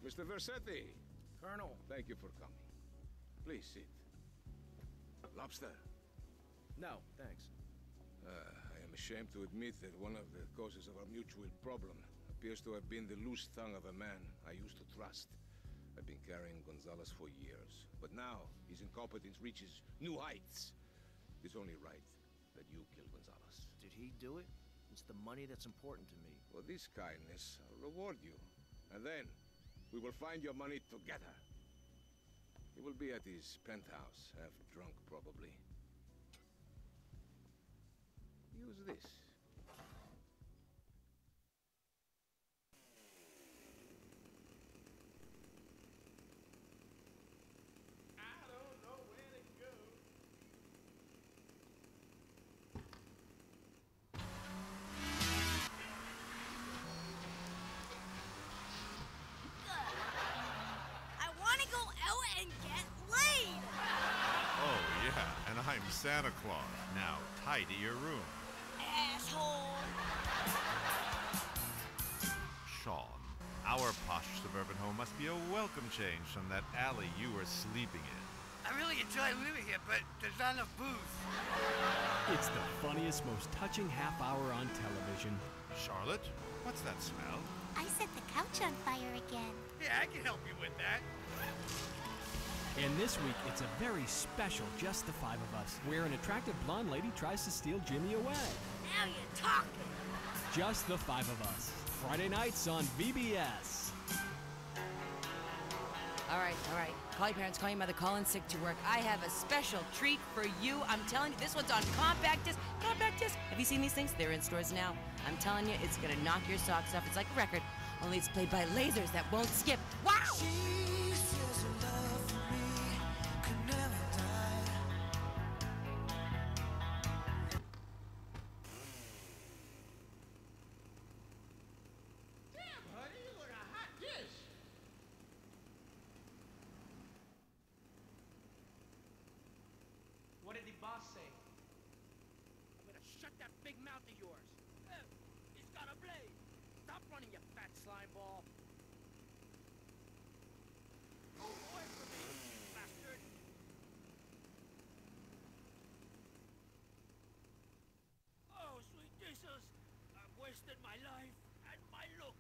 Mr. Versetti, Colonel. thank you for coming. Please sit. Lobster. No, thanks. I am ashamed to admit that one of the causes of our mutual problem appears to have been the loose tongue of a man I used to trust. I've been carrying Gonzalez for years, but now his incompetence reaches new heights. It's only right that you kill Gonzalez. Did he do it? It's the money that's important to me. For this kindness, I'll reward you. And then, we will find your money together. He will be at his penthouse, half drunk probably. Use this. I don't know where to go. I want to go out and get laid! Oh, yeah, and I'm Santa Claus. Now, tidy your room. Asshole! Sean, our posh suburban home must be a welcome change from that alley you were sleeping in. I really enjoy living here, but there's not enough booze. It's the funniest, most touching half hour on television. Charlotte, what's that smell? I set the couch on fire again. Yeah, I can help you with that. And this week, it's a very special Just the Five of Us, where an attractive blonde lady tries to steal Jimmy away. Now you're talking! Just the Five of Us. Friday nights on VBS. All right. Call your parents, call your mother, call in sick to work. I have a special treat for you. I'm telling you, this one's on compact disc. Compact disc. Have you seen these things? They're in stores now. I'm telling you, it's gonna knock your socks off. It's like a record, only it's played by lasers that won't skip. Wow! She says her love for me could never die. Damn, honey, you look a hot dish. What did the boss say? I'm gonna shut that big mouth of yours. He's got a blade. Stop running, you fat slime ball. Go away from me, bastard. Oh, sweet Jesus. I've wasted my life and my looks.